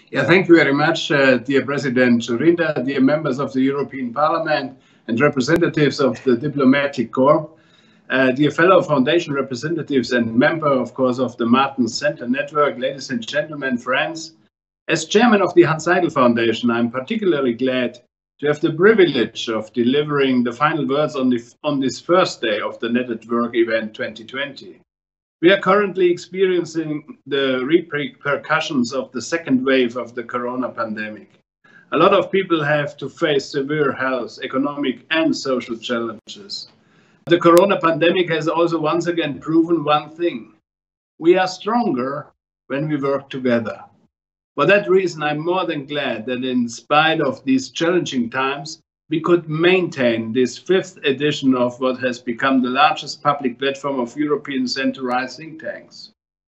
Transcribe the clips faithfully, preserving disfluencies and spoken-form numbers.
Yeah, thank you very much, uh, dear President Surinder, dear members of the European Parliament and representatives of the Diplomatic Corps, uh, dear fellow Foundation representatives and member, of course, of the Martens Center Network, ladies and gentlemen, friends. As chairman of the Hans Seidel Foundation, I'm particularly glad to have the privilege of delivering the final words on, the, on this first day of the Net at Work event twenty twenty. We are currently experiencing the repercussions of the second wave of the corona pandemic. A lot of people have to face severe health, economic and social challenges. The corona pandemic has also once again proven one thing. We are stronger when we work together. For that reason, I'm more than glad that in spite of these challenging times, we could maintain this fifth edition of what has become the largest public platform of European centralized think tanks.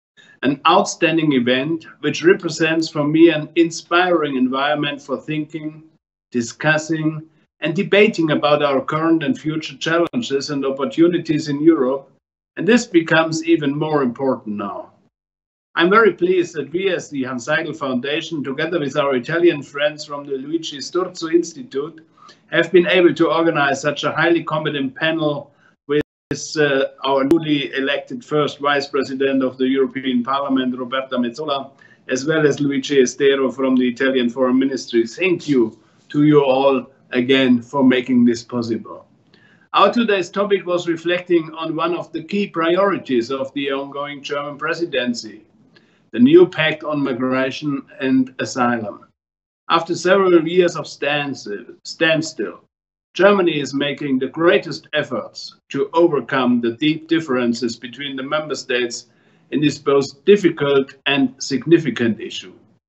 An outstanding event which represents for me an inspiring environment for thinking, discussing, and debating about our current and future challenges and opportunities in Europe, and this becomes even more important now. I'm very pleased that we as the Hans Seidel Foundation, together with our Italian friends from the Luigi Sturzo Institute, have been able to organize such a highly competent panel with uh, our newly elected first Vice President of the European Parliament, Roberta Metsola, as well as Luigi Estero from the Italian Foreign Ministry. Thank you to you all again for making this possible. Our today's topic was reflecting on one of the key priorities of the ongoing German presidency, the new pact on migration and asylum. After several years of standstill, Germany is making the greatest efforts to overcome the deep differences between the member states in this both difficult and significant issue.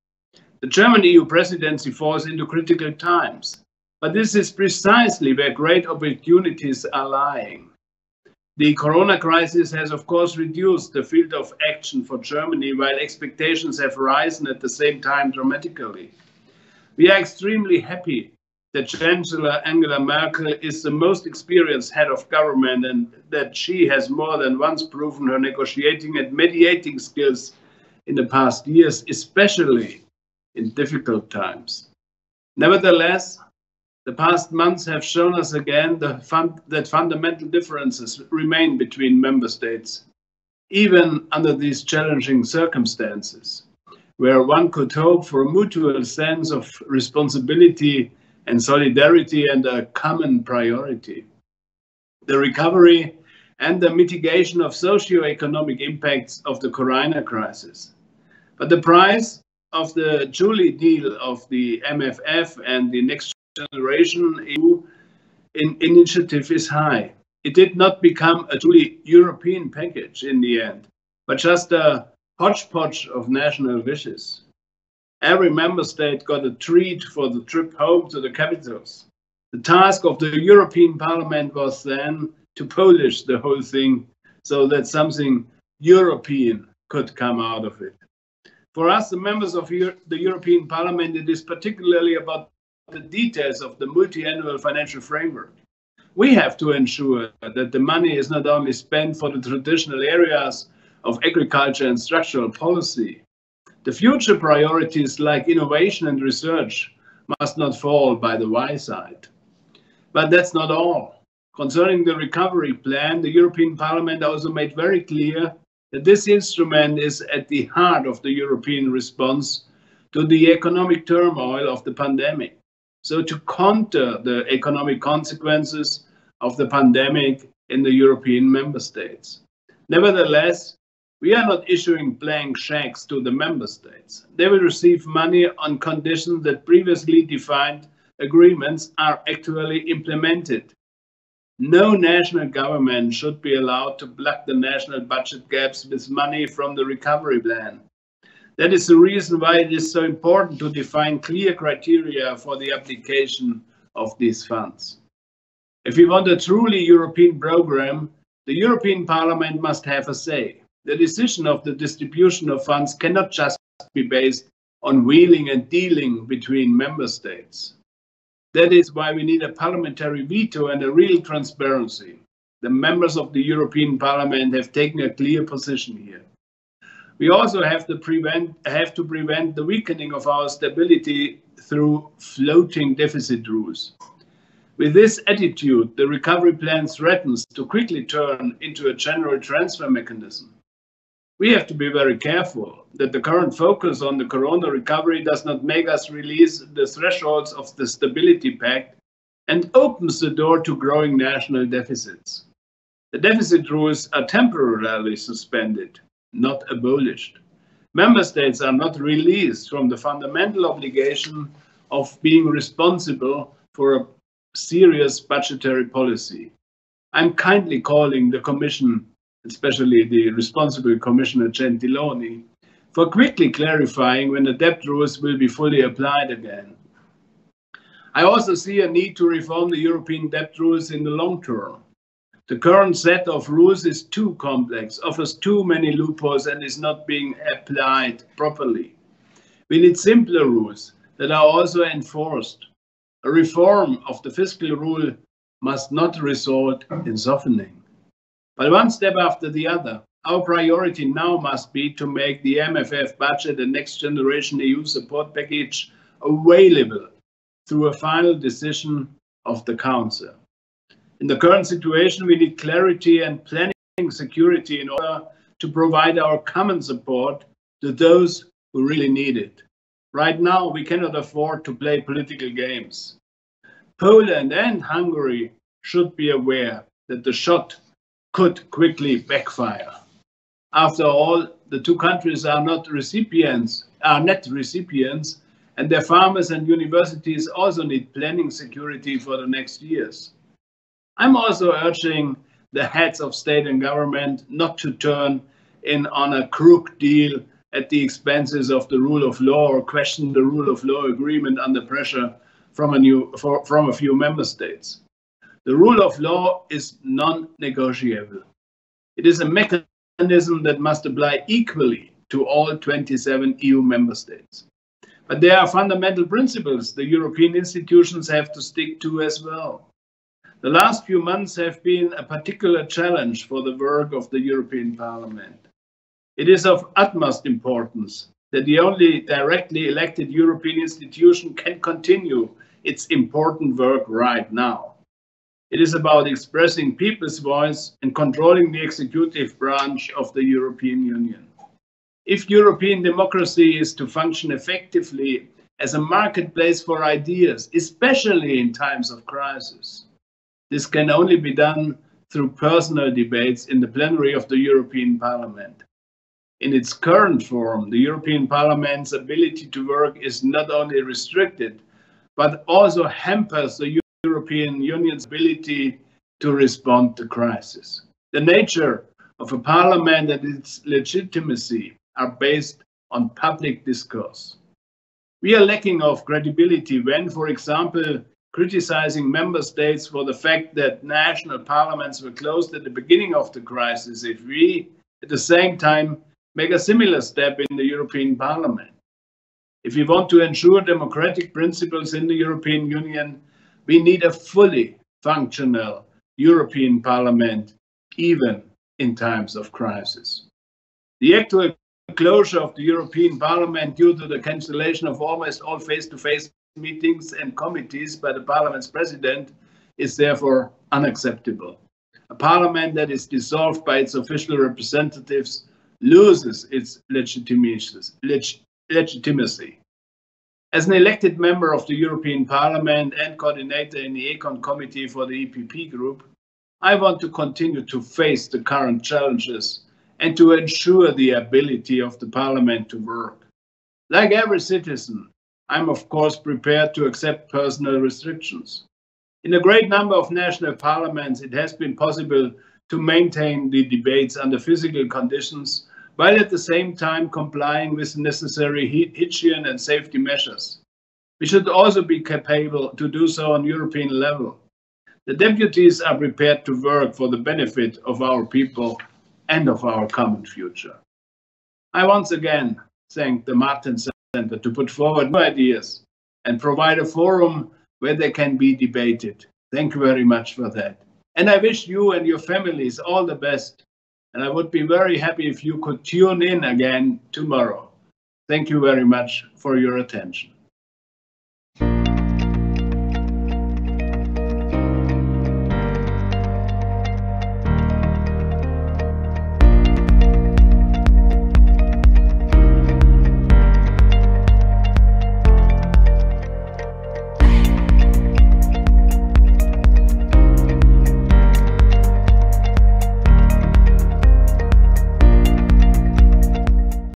The German E U presidency falls into critical times, but this is precisely where great opportunities are lying. The corona crisis has, of course, reduced the field of action for Germany, while expectations have risen at the same time dramatically. We are extremely happy that Chancellor Angela Merkel is the most experienced head of government and that she has more than once proven her negotiating and mediating skills in the past years, especially in difficult times. Nevertheless, the past months have shown us again the fun that fundamental differences remain between member states, even under these challenging circumstances, where one could hope for a mutual sense of responsibility and solidarity and a common priority. The recovery and the mitigation of socio-economic impacts of the corona crisis. But the price of the July deal of the M F F and the Next Generation E U in initiative is high. It did not become a truly European package in the end, but just a hodgepodge of national wishes. Every member state got a treat for the trip home to the capitals. The task of the European Parliament was then to polish the whole thing so that something European could come out of it. For us, the members of the European Parliament, it is particularly about the details of the multi-annual financial framework. We have to ensure that the money is not only spent for the traditional areas of agriculture and structural policy. The future priorities like innovation and research must not fall by the wayside. But that's not all. Concerning the recovery plan, the European Parliament also made very clear that this instrument is at the heart of the European response to the economic turmoil of the pandemic. So to counter the economic consequences of the pandemic in the European member states. Nevertheless, we are not issuing blank checks to the member states. They will receive money on condition that previously defined agreements are actually implemented. No national government should be allowed to plug the national budget gaps with money from the recovery plan. That is the reason why it is so important to define clear criteria for the application of these funds. If we want a truly European program, the European Parliament must have a say. The decision of the distribution of funds cannot just be based on wheeling and dealing between member states. That is why we need a parliamentary veto and a real transparency. The members of the European Parliament have taken a clear position here. We also have to prevent, have to prevent the weakening of our stability through floating deficit rules. With this attitude, the recovery plan threatens to quickly turn into a general transfer mechanism. We have to be very careful that the current focus on the corona recovery does not make us release the thresholds of the Stability Pact and opens the door to growing national deficits. The deficit rules are temporarily suspended, not abolished. Member states are not released from the fundamental obligation of being responsible for a serious budgetary policy. I'm kindly calling the Commission, especially the responsible Commissioner Gentiloni, for quickly clarifying when the debt rules will be fully applied again. I also see a need to reform the European debt rules in the long term. The current set of rules is too complex, offers too many loopholes, and is not being applied properly. We need simpler rules that are also enforced. A reform of the fiscal rule must not result in softening. But one step after the other, our priority now must be to make the M F F budget and Next Generation E U support package available through a final decision of the Council. In the current situation, we need clarity and planning security in order to provide our common support to those who really need it. Right now, we cannot afford to play political games. Poland and Hungary should be aware that the shot could quickly backfire. After all, the two countries are not recipients, are net recipients, and their farmers and universities also need planning security for the next years. I'm also urging the heads of state and government not to turn in on a crook deal at the expenses of the rule of law or question the rule of law agreement under pressure from a, new, for, from a few member states. The rule of law is non-negotiable. It is a mechanism that must apply equally to all twenty-seven E U member states. But there are fundamental principles the European institutions have to stick to as well. The last few months have been a particular challenge for the work of the European Parliament. It is of utmost importance that the only directly elected European institution can continue its important work right now. It is about expressing people's voice and controlling the executive branch of the European Union. If European democracy is to function effectively as a marketplace for ideas, especially in times of crisis, this can only be done through personal debates in the plenary of the European Parliament. In its current form, the European Parliament's ability to work is not only restricted, but also hampers the European Union's ability to respond to crisis. The nature of a parliament and its legitimacy are based on public discourse. We are lacking of credibility when, for example, criticizing member states for the fact that national parliaments were closed at the beginning of the crisis if we, at the same time, make a similar step in the European Parliament. If we want to ensure democratic principles in the European Union, we need a fully functional European Parliament, even in times of crisis. The actual closure of the European Parliament due to the cancellation of almost all face-to-face meetings and committees by the Parliament's president is therefore unacceptable. A parliament that is dissolved by its official representatives loses its legitimacy. As an elected member of the European Parliament and coordinator in the Econ Committee for the E P P Group, I want to continue to face the current challenges and to ensure the ability of the Parliament to work. Like every citizen, I'm of course prepared to accept personal restrictions. In a great number of national parliaments, it has been possible to maintain the debates under physical conditions, while at the same time complying with necessary hygiene and safety measures. We should also be capable to do so on European level. The deputies are prepared to work for the benefit of our people and of our common future. I once again thank the Martin Center to put forward new ideas and provide a forum where they can be debated. Thank you very much for that. And I wish you and your families all the best And I would be very happy if you could tune in again tomorrow. Thank you very much for your attention.